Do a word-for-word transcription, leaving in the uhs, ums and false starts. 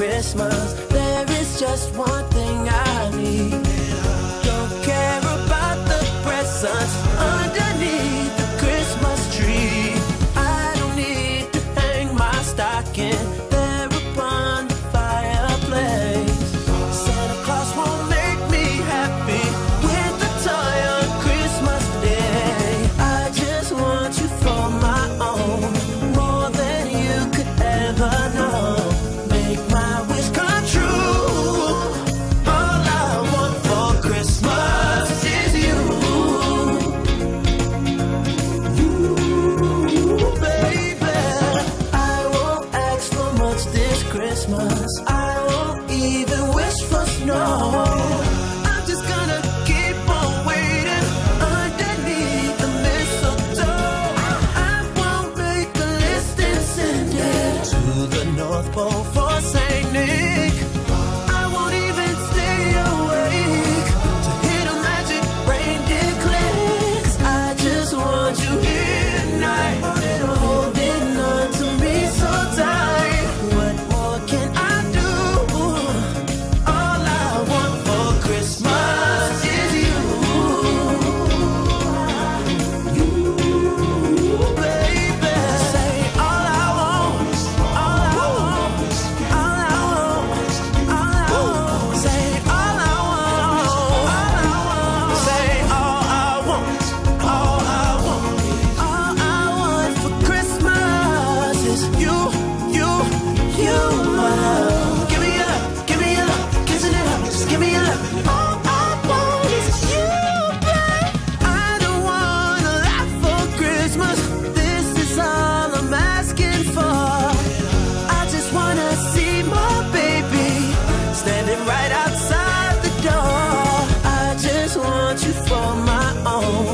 Christmas. There is just one thing I need. Don't care about the presents underneath the Christmas tree. I don't need to hang my stocking there upon the fireplace. Santa Claus won't make me happy with a toy on Christmas Day. I just want you for my own, more than you could ever know. Make my wish come true. All I want for Christmas is you. You, baby. I won't ask for much this Christmas. I won't even wish for snow. I'm just gonna keep on waiting underneath the mistletoe. I won't make a list and send it to the North Pole for Saint Nick. I won't even stay awake to hear the magic reindeer click. 'Cause I just want you here tonight, holding on to me so tight. What more can I do? All I want for Christmas is you. You, baby. Say all I want, all I want, all I want, all I want. Say all I want, all I want. Say all I want, all I want, all I want for Christmas is you, you, you. Give me your love, give me your love, kissing it up, just give me your love. All I want is you, babe. I don't want a lot for Christmas. This is all I'm asking for. I just wanna see my baby standing right outside the door. I just want you for my own,